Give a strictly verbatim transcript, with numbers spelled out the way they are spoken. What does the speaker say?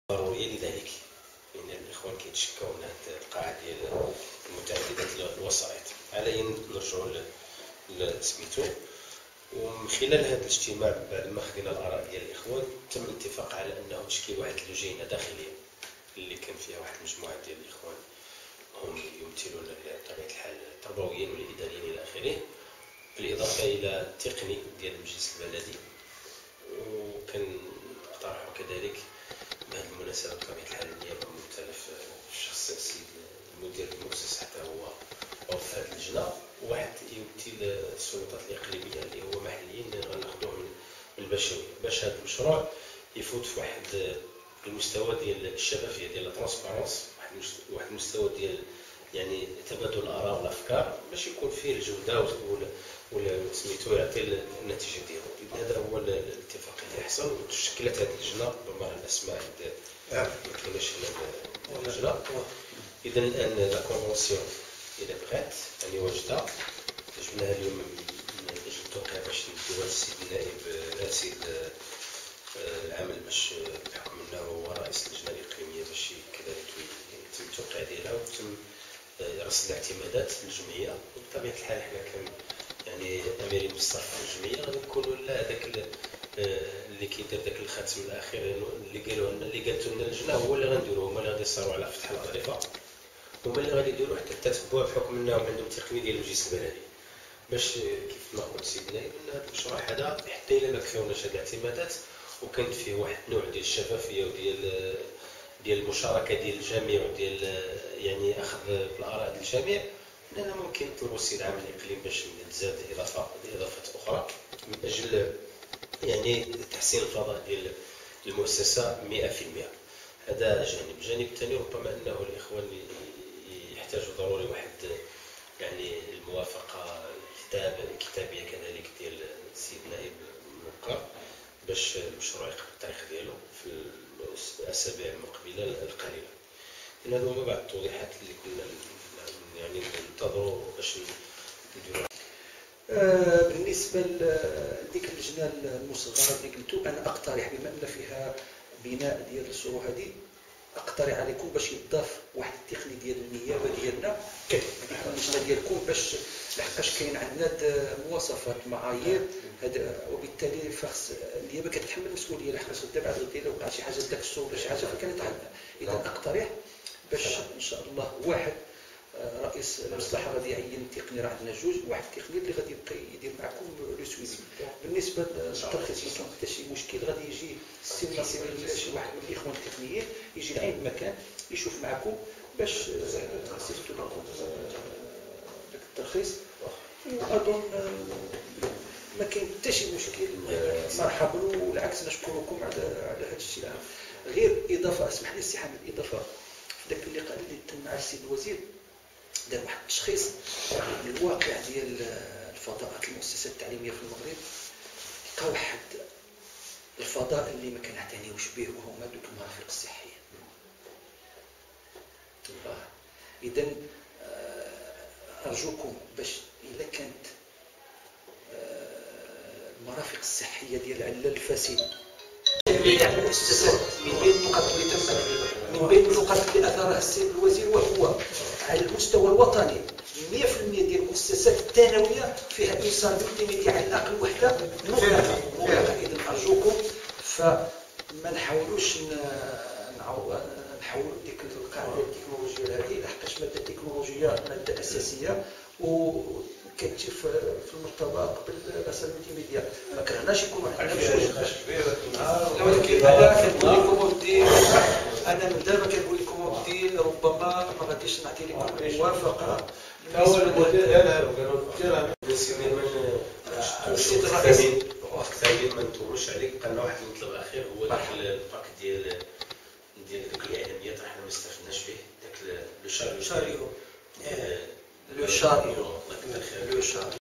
ضرورية لذلك، لأن الإخوان كيتشكاو من هذه القاعة ديال متعددة الوسائط. علينا نرجعوا لسميتو، ومن خلال هذا الاجتماع بعد ما خدينا الآراء ديال الإخوان تم الاتفاق على أنه تشكيل واحد اللجنة داخلية اللي كان فيها واحد المجموعة ديال الإخوان هم يمثلون بطبيعة الحال التربويين والإداريين إلى آخره، بالإضافة إلى التقني ديال المجلس البلدي. وكان اقترحوا كذلك بهذه المناسبة بطبيعة الحال النيابة الممثلة في شخص السيد المدير المؤسس حتى هو أو في هذه اللجنة، وواحد يمثل السلطات الإقليمية اللي هو محليين غناخذوه من البشوية باش هذا المشروع يفوت في واحد المستوى ديال الشفافية ديال الترانسبارونس، واحد المستوى ديال يعني تبادل الآراء والأفكار باش يكون فيه الجودة ولا سميتو يعطي النتيجة ديالو. هذا هو الاتفاق اللي حصل وتشكلت هذه اللجنة ربما الأسماء ما كايناش اللجنة. إذا الآن لا كونفونسيون إذا بغات يعني واجدة جبناها اليوم من أجل التوقيع باش ندوها للسيد النائب السيد العمل باش بحكم أنه هو رئيس اللجنة الإقليمية باش كذلك يتم التوقيع ديالها ويتم رصد الاعتمادات للجمعية. وبطبيعة الحال حنا كان يعني أميرين بالصرف في الجمعية غادي نكونوا لا هذاك اللي كيدير ذاك الختم الأخير اللي قالوا لنا اللي قالته لنا اللجنة هو اللي غنديروه، هما اللي غادي يصاروا على فتح الأظرفة، هما اللي غادي يديروا حتى التتبع بحكم أنهم عندهم تقنية ديال المجلس البلدي باش كيف ما قلت سيدي النائب أن هذا المشروع هذا حتى إلا ما كفاوناش هذه الاعتمادات وكانت فيه واحد النوع ديال الشفافية وديال ديال المشاركة ديال الجميع وديال يعني أخذ بالآراء ديال الجميع، لأننا ممكن نطلبوا السيد عام الإقليم باش تزاد إضافة إضافات أخرى من أجل يعني تحسين الفضاء ديال المؤسسة مئة في المئة. هذا جانب. الجانب الثاني ربما أنه الإخوان يحتاجوا ضروري واحد يعني الموافقة كتاب كتابية كذلك ديال السيد نائب الموقر باش المشروع يقبل التاريخ ديالو في الأسابيع المقبلة القليلة. إن هذا هما بعض التوضيحات اللي كنا يعني ننتظروا باش نديروا. آه بالنسبة لديك اللجنة المصغرة اللي قلتو، أنا أقترح بما أن فيها بناء ديال السور هذه أقترح عليكم باش يضاف واحد التقني ديال النيابة ديالنا هذيك اللجنة ديالكم باش لحقاش كاين عندنا مواصفات معايير هذا، وبالتالي فخص النيابة كتحمل المسؤولية لحقاش غدا بعد غدا وقع شي حاجة داك السور ولا شي حاجة فكانت عندنا. إذا أقترح باش إن شاء الله واحد رئيس المصلحه غادي يعين تقني، راه عندنا جوج، واحد التقني اللي غادي يبقى يدير معكم لو سويفي. بالنسبه للترخيص ما كان حتى شي مشكل، غادي يجي السي ناصر ولا شي واحد من الاخوان التقنيين يجي لعين المكان يشوف معكم باش سيفتوا لكم داك الترخيص. واظن ما كاين حتى شي مشكل، مرحبا والعكس نشكركم على على هذا الشيء. غير اضافه، اسمح لي السي حامد، اضافه في ذاك اللقاء اللي تم مع السيد الوزير دار واحد التشخيص للواقع ديال الفضاءات المؤسسات التعليميه في المغرب، لقى واحد الفضاء اللي ما كنعتنيوش به وهما دوك المرافق الصحيه. اذا ارجوكم باش الا كانت المرافق الصحيه ديال العلال الفاسده المؤسسات من بين النقاط اللي تم من بين النقاط اللي اثارها السيد الوزير، وهو على المستوى الوطني مئة في المئة ديال المؤسسات الثانويه فيها ايصال ملتي على الاقل وحده مغلقه مغلقه. اذا ارجوكم فما نحاولوش نحاولوا ديك القاعده التكنولوجيه هذه، لحقاش ماده التكنولوجيه ماده اساسيه وكتجي في المرتبه قبل الرسائل الملتيميديا. ما كرهناش يكون عندنا بجوج، ولكن انا كنقول لكم ودي انا من دابا كنقول لكم ودي ربما ما غاديش نعطي لكم موافقه. السيد الرئيس الثاني ما نطولوش عليك، بقى لنا واحد المطلب اخير هو داك الباك ديال ديال دوك الاعلاميات راه حنا ما استفدناش به، داك لو شاريو لو شاريو لو شاريو